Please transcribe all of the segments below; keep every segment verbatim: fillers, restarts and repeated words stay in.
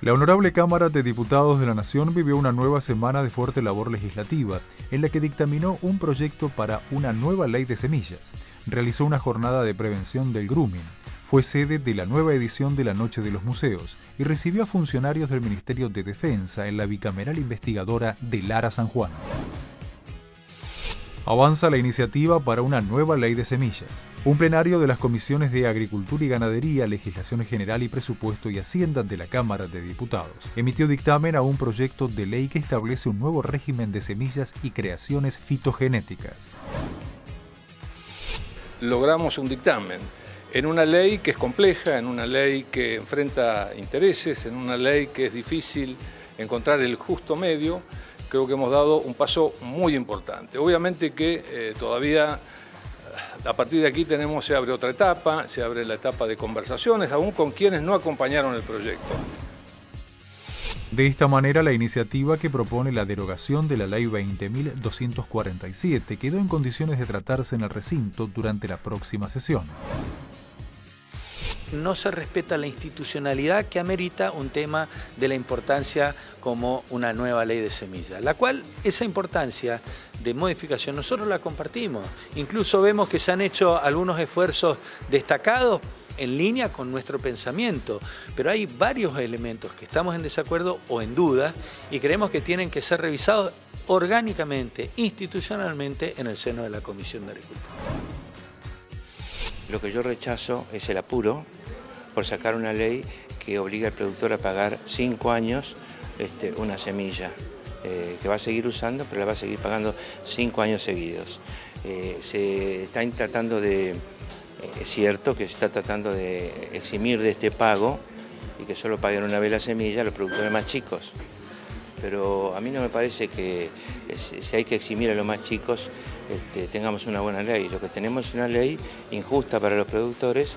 La Honorable Cámara de Diputados de la Nación vivió una nueva semana de fuerte labor legislativa, en la que dictaminó un proyecto para una nueva ley de semillas, realizó una jornada de prevención del grooming, fue sede de la nueva edición de la Noche de los Museos y recibió a funcionarios del Ministerio de Defensa en la bicameral investigadora de Lara San Juan. Avanza la iniciativa para una nueva ley de semillas. Un plenario de las comisiones de Agricultura y Ganadería, Legislación General y Presupuesto y Hacienda de la Cámara de Diputados emitió dictamen a un proyecto de ley que establece un nuevo régimen de semillas y creaciones fitogenéticas. Logramos un dictamen en una ley que es compleja, en una ley que enfrenta intereses, en una ley que es difícil encontrar el justo medio. Creo que hemos dado un paso muy importante. Obviamente que eh, todavía a partir de aquí tenemos, se abre otra etapa, se abre la etapa de conversaciones, aún con quienes no acompañaron el proyecto. De esta manera, la iniciativa que propone la derogación de la Ley veinte mil doscientos cuarenta y siete quedó en condiciones de tratarse en el recinto durante la próxima sesión. No se respeta la institucionalidad que amerita un tema de la importancia como una nueva ley de semillas, la cual esa importancia de modificación nosotros la compartimos. Incluso vemos que se han hecho algunos esfuerzos destacados en línea con nuestro pensamiento, pero hay varios elementos que estamos en desacuerdo o en duda y creemos que tienen que ser revisados orgánicamente, institucionalmente en el seno de la Comisión de Agricultura. Lo que yo rechazo es el apuro por sacar una ley que obliga al productor a pagar cinco años este, una semilla, eh, que va a seguir usando, pero la va a seguir pagando cinco años seguidos. Eh, se está tratando de, eh, es cierto que se está tratando de eximir de este pago y que solo paguen una vez la semilla a los productores más chicos. Pero a mí no me parece que si hay que eximir a los más chicos este, tengamos una buena ley. Lo que tenemos es una ley injusta para los productores.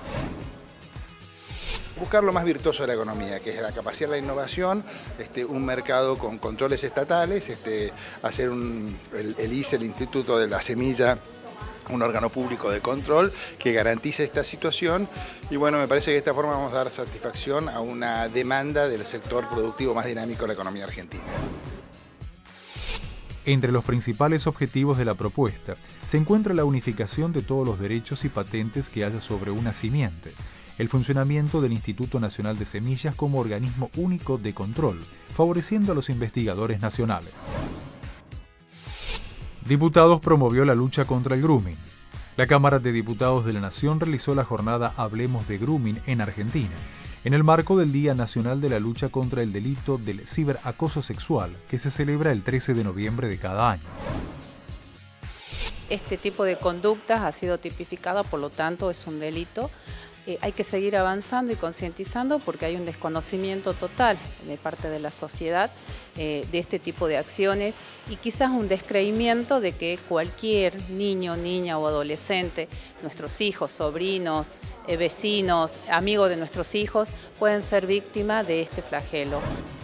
Buscar lo más virtuoso de la economía, que es la capacidad de la innovación, este, un mercado con controles estatales, este, hacer un, el, el I C E, el Instituto de la Semilla, un órgano público de control que garantice esta situación y bueno, me parece que de esta forma vamos a dar satisfacción a una demanda del sector productivo más dinámico de la economía argentina. Entre los principales objetivos de la propuesta se encuentra la unificación de todos los derechos y patentes que haya sobre una simiente, el funcionamiento del Instituto Nacional de Semillas como organismo único de control, favoreciendo a los investigadores nacionales. Diputados promovió la lucha contra el grooming. La Cámara de Diputados de la Nación realizó la jornada Hablemos de Grooming en Argentina, en el marco del Día Nacional de la Lucha contra el Delito del Ciberacoso Sexual, que se celebra el trece de noviembre de cada año. Este tipo de conductas ha sido tipificada, por lo tanto es un delito. Eh, hay que seguir avanzando y concientizando porque hay un desconocimiento total de parte de la sociedad eh, de este tipo de acciones y quizás un descreimiento de que cualquier niño, niña o adolescente, nuestros hijos, sobrinos, eh, vecinos, amigos de nuestros hijos, pueden ser víctimas de este flagelo.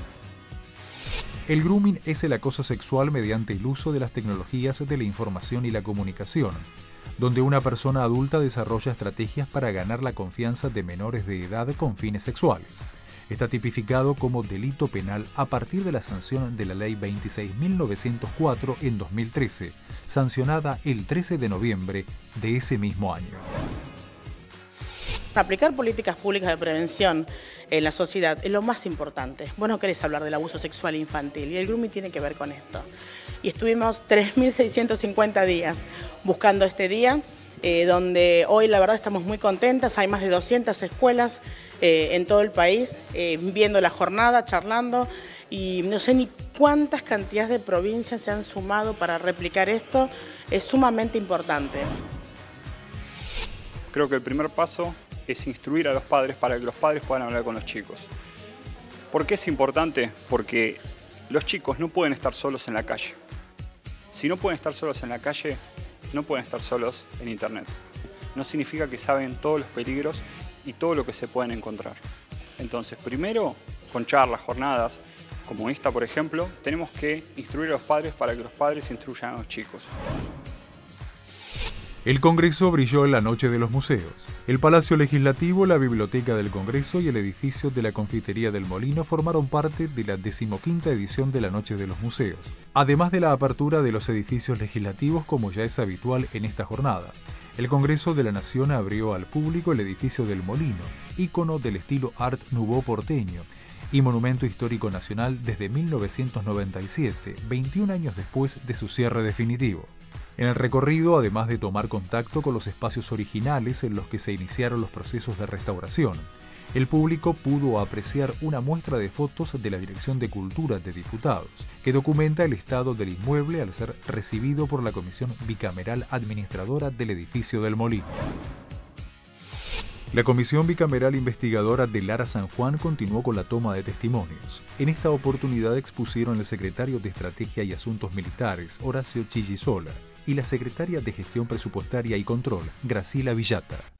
El grooming es el acoso sexual mediante el uso de las tecnologías de la información y la comunicación, donde una persona adulta desarrolla estrategias para ganar la confianza de menores de edad con fines sexuales. Está tipificado como delito penal a partir de la sanción de la Ley veintiséis mil novecientos cuatro en dos mil trece, sancionada el trece de noviembre de ese mismo año. Aplicar políticas públicas de prevención en la sociedad es lo más importante. Vos no querés hablar del abuso sexual infantil y el grooming tiene que ver con esto. Y estuvimos tres mil seiscientos cincuenta días buscando este día, eh, donde hoy la verdad estamos muy contentas. Hay más de doscientas escuelas eh, en todo el país eh, viendo la jornada, charlando y no sé ni cuántas cantidades de provincias se han sumado para replicar esto. Es sumamente importante. Creo que el primer paso es instruir a los padres para que los padres puedan hablar con los chicos. ¿Por qué es importante? Porque los chicos no pueden estar solos en la calle. Si no pueden estar solos en la calle, no pueden estar solos en internet. No significa que saben todos los peligros y todo lo que se pueden encontrar. Entonces, primero, con charlas, jornadas, como esta por ejemplo, tenemos que instruir a los padres para que los padres instruyan a los chicos. El Congreso brilló en la noche de los museos. El Palacio Legislativo, la Biblioteca del Congreso y el edificio de la Confitería del Molino formaron parte de la decimoquinta edición de la Noche de los Museos, además de la apertura de los edificios legislativos como ya es habitual en esta jornada. El Congreso de la Nación abrió al público el edificio del Molino, ícono del estilo Art Nouveau porteño, y monumento histórico nacional desde mil novecientos noventa y siete, veintiún años después de su cierre definitivo. En el recorrido, además de tomar contacto con los espacios originales en los que se iniciaron los procesos de restauración, el público pudo apreciar una muestra de fotos de la Dirección de Cultura de Diputados, que documenta el estado del inmueble al ser recibido por la Comisión Bicameral Administradora del Edificio del Molino. La Comisión Bicameral Investigadora de Lara San Juan continuó con la toma de testimonios. En esta oportunidad expusieron el secretario de Estrategia y Asuntos Militares, Horacio Chillisola, y la secretaria de Gestión Presupuestaria y Control, Graciela Villata.